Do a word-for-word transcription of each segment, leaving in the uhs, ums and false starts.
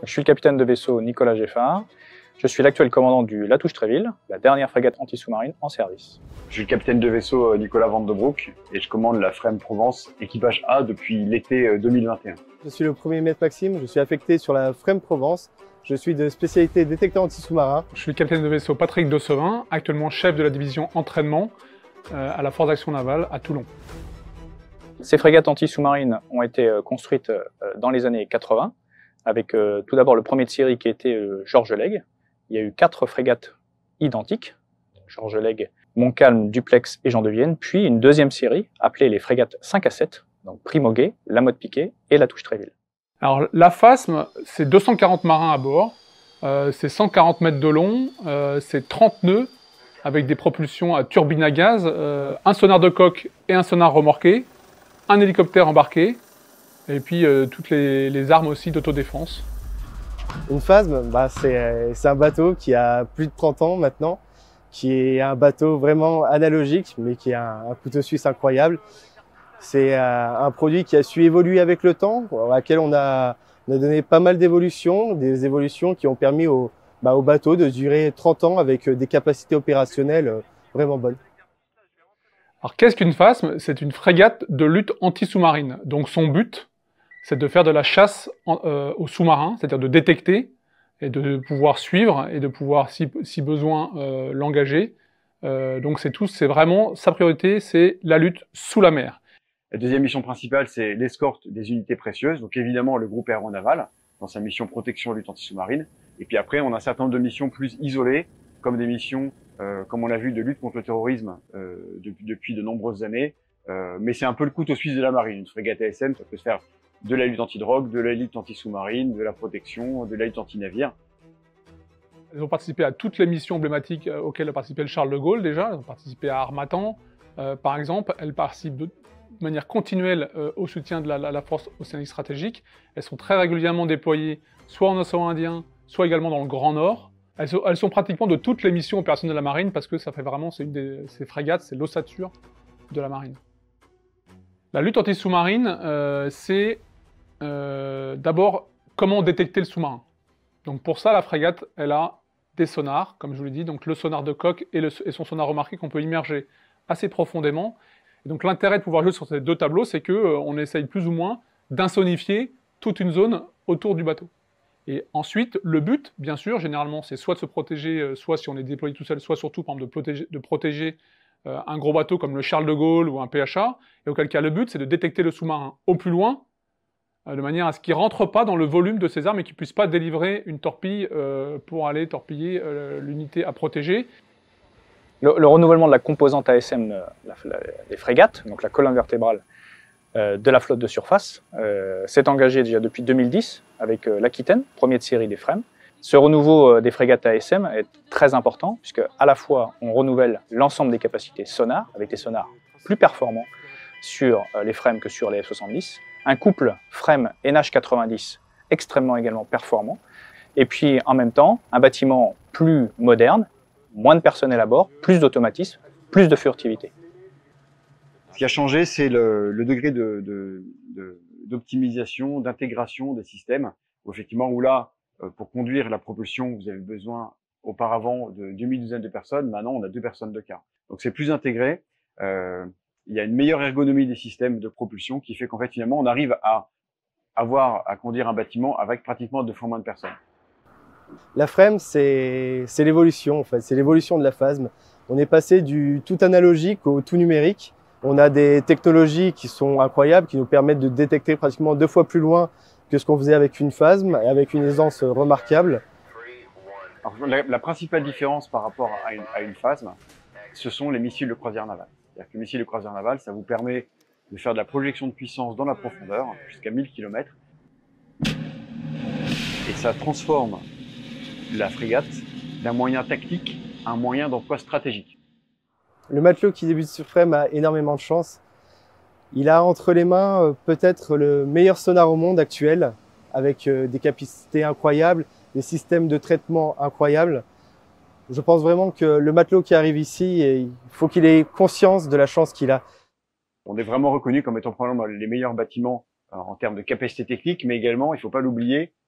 Je suis le capitaine de vaisseau Nicolas Geffard. Je suis l'actuel commandant du La Touche-Tréville, la dernière frégate anti-sous-marine en service. Je suis le capitaine de vaisseau Nicolas Van de Broek et je commande la Freme Provence équipage A depuis l'été deux mille vingt et un. Je suis le premier maître Maxime, je suis affecté sur la Freme Provence. Je suis de spécialité détecteur anti-sous-marin. Je suis le capitaine de vaisseau Patrick Dossevin, actuellement chef de la division entraînement euh, à la Force d'Action Navale à Toulon. Ces frégates anti-sous-marines ont été construites dans les années quatre-vingt, avec euh, tout d'abord le premier de série qui était euh, Georges Legge. Il y a eu quatre frégates identiques, Georges Legge, Montcalm, Duplex et Jean de Vienne, puis une deuxième série appelée les frégates cinq à sept, donc Primoguet, La Motte-Piquet et La Touche-Tréville. Alors la F A S M, c'est deux cent quarante marins à bord, euh, c'est cent quarante mètres de long, euh, c'est trente nœuds avec des propulsions à turbine à gaz, euh, un sonar de coque et un sonar remorqué, un hélicoptère embarqué, et puis euh, toutes les, les armes aussi d'autodéfense. Une F A S M, bah, c'est un bateau qui a plus de trente ans maintenant, qui est un bateau vraiment analogique, mais qui a un, un couteau suisse incroyable. C'est euh, un produit qui a su évoluer avec le temps, à laquelle on a, on a donné pas mal d'évolutions, des évolutions qui ont permis au, bah, au bateau de durer trente ans avec des capacités opérationnelles vraiment bonnes. Alors qu'est-ce qu'une F A S M? C'est une frégate de lutte anti-sous-marine. Donc son but, c'est de faire de la chasse en, euh, aux sous-marins, c'est-à-dire de détecter et de pouvoir suivre et de pouvoir, si, si besoin, euh, l'engager. Euh, donc c'est tout, c'est vraiment, sa priorité, c'est la lutte sous la mer. La deuxième mission principale, c'est l'escorte des unités précieuses. Donc évidemment, le groupe aéronaval, dans sa mission protection et lutte anti-sous-marine. Et puis après, on a un certain nombre de missions plus isolées, comme des missions, euh, comme on l'a vu, de lutte contre le terrorisme euh, depuis, depuis de nombreuses années. Euh, mais c'est un peu le couteau suisse de la marine. Une frégate A S M, ça peut se faire de la lutte anti-drogue, de la lutte anti-sous-marine, de la protection, de la lutte anti-navire. Ils ont participé à toutes les missions emblématiques auxquelles a participé le Charles de Gaulle déjà. Ils ont participé à Harmattan, euh, par exemple. Elles participent de manière continuelle euh, au soutien de la, la, la force océanique stratégique. Elles sont très régulièrement déployées soit en océan Indien, soit également dans le Grand Nord. Elles sont, elles sont pratiquement de toutes les missions opérationnelles de la marine parce que ça fait vraiment, c'est une des ces frégates, c'est l'ossature de la marine. La lutte anti-sous-marine, euh, c'est euh, d'abord comment détecter le sous-marin. Donc pour ça, la frégate, elle a des sonars, comme je vous l'ai dit, donc le sonar de coque et, le, et son sonar remarqué qu'on peut immerger assez profondément. Et donc l'intérêt de pouvoir jouer sur ces deux tableaux, c'est qu'on euh, essaye plus ou moins d'insonifier toute une zone autour du bateau. Et ensuite, le but, bien sûr, généralement, c'est soit de se protéger, euh, soit si on est déployé tout seul, soit surtout, par exemple, de protéger, de protéger euh, un gros bateau comme le Charles de Gaulle ou un P H A, et auquel cas le but, c'est de détecter le sous-marin au plus loin, euh, de manière à ce qu'il ne rentre pas dans le volume de ses armes et qu'il ne puisse pas délivrer une torpille euh, pour aller torpiller euh, l'unité à protéger. Le, le renouvellement de la composante A S M, la, la, les frégates, donc la colonne vertébrale euh, de la flotte de surface, euh, s'est engagé déjà depuis deux mille dix avec euh, l'Aquitaine, premier de série des Frem. Ce renouveau euh, des frégates A S M est très important puisque à la fois on renouvelle l'ensemble des capacités sonars avec des sonars plus performants sur euh, les Frem que sur les F soixante-dix, un couple Frem N H quatre-vingt-dix extrêmement également performant, et puis en même temps un bâtiment plus moderne, moins de personnel à bord, plus d'automatisme, plus de furtivité. Ce qui a changé, c'est le, le degré de, de, de, d'optimisation, d'intégration des systèmes. Où effectivement, où là, pour conduire la propulsion, vous avez besoin auparavant de demi-douzaine de personnes. Maintenant, on a deux personnes de quart. Donc, c'est plus intégré. Euh, il y a une meilleure ergonomie des systèmes de propulsion qui fait qu'en fait, finalement, on arrive à avoir à conduire un bâtiment avec pratiquement deux fois moins de personnes. La Frem, c'est l'évolution en fait, c'est l'évolution de la F A S M. On est passé du tout analogique au tout numérique. On a des technologies qui sont incroyables, qui nous permettent de détecter pratiquement deux fois plus loin que ce qu'on faisait avec une F A S M, avec une aisance remarquable. Alors, la, la principale différence par rapport à une, à une F A S M, ce sont les missiles de croisière navale. C'est-à-dire que le missile de croisière navale, ça vous permet de faire de la projection de puissance dans la profondeur, jusqu'à mille kilomètres, et ça transforme la frégate d'un moyen tactique à un moyen d'emploi stratégique. Le matelot qui débute sur Frem a énormément de chance. Il a entre les mains euh, peut-être le meilleur sonar au monde actuel, avec euh, des capacités incroyables, des systèmes de traitement incroyables. Je pense vraiment que le matelot qui arrive ici, il faut qu'il ait conscience de la chance qu'il a. On est vraiment reconnu comme étant probablement les meilleurs bâtiments en termes de capacité technique, mais également, il ne faut pas l'oublier,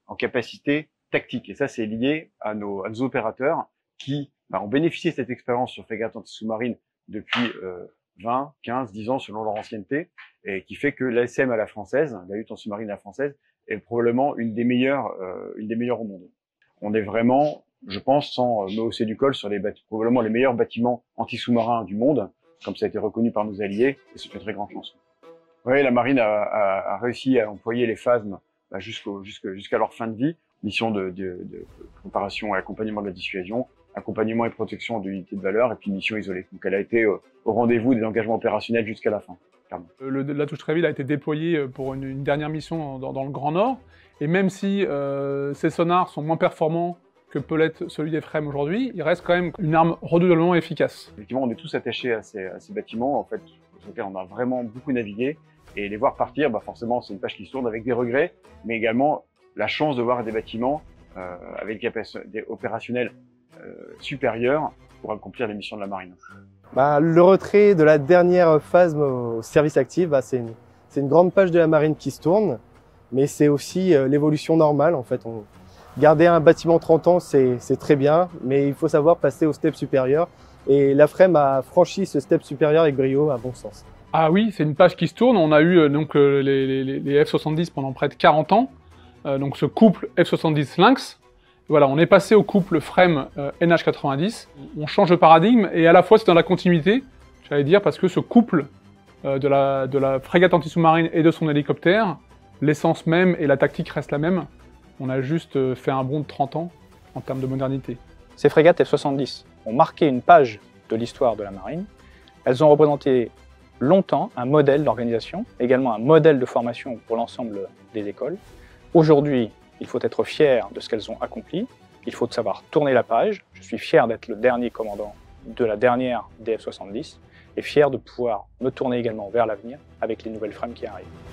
en capacité tactique. Et ça, c'est lié à nos, à nos opérateurs qui bah, ont bénéficié de cette expérience sur frégates anti-sous-marines depuis euh, vingt, quinze, dix ans selon leur ancienneté, et qui fait que l'A S M à la française, la lutte anti-sous-marine à la française, est probablement une des meilleures, euh, une des meilleures au monde. On est vraiment, je pense, sans me hausser du col, sur les probablement les meilleurs bâtiments anti-sous-marins du monde, comme ça a été reconnu par nos alliés, et c'est une très grande chance. Oui, la marine a, a, a réussi à employer les phasmes bah, jusqu'au, jusqu'à, jusqu'à leur fin de vie, mission de, de, de préparation et accompagnement de la dissuasion, accompagnement et protection de l'unité de valeur, et puis mission isolée. Donc elle a été au, au rendez-vous des engagements opérationnels jusqu'à la fin. Le, la touche Tréville a été déployée pour une, une dernière mission dans, dans le Grand Nord, et même si euh, ces sonars sont moins performants que peut l'être celui d'Ephrem aujourd'hui, il reste quand même une arme redoutablement efficace. Effectivement, on est tous attachés à ces, à ces bâtiments, en fait, sur lesquels on a vraiment beaucoup navigué, et les voir partir, bah forcément, c'est une page qui se tourne avec des regrets, mais également la chance de voir des bâtiments euh, avec des capacités opérationnelles euh, supérieures pour accomplir les missions de la marine. Bah, le retrait de la dernière phase au service actif, bah, c'est une, c'est une grande page de la marine qui se tourne, mais c'est aussi euh, l'évolution normale. En fait, on, garder un bâtiment trente ans, c'est très bien, mais il faut savoir passer au step supérieur. Et l'Afrem a franchi ce step supérieur avec brio, à bon sens. Ah oui, c'est une page qui se tourne. On a eu euh, donc euh, les, les, les F soixante-dix pendant près de quarante ans. Euh, donc ce couple F soixante-dix Lynx. Voilà, on est passé au couple Frem euh, N H quatre-vingt-dix. On change de paradigme et à la fois c'est dans la continuité, j'allais dire, parce que ce couple euh, de, la, de la frégate anti-sous-marine et de son hélicoptère, l'essence même et la tactique restent la même. On a juste euh, fait un bond de trente ans en termes de modernité. Ces frégates F soixante-dix ont marqué une page de l'histoire de la marine. Elles ont représenté longtemps un modèle d'organisation, également un modèle de formation pour l'ensemble des écoles. Aujourd'hui, il faut être fier de ce qu'elles ont accompli, il faut savoir tourner la page. Je suis fier d'être le dernier commandant de la dernière des F soixante-dix et fier de pouvoir me tourner également vers l'avenir avec les nouvelles Frem qui arrivent.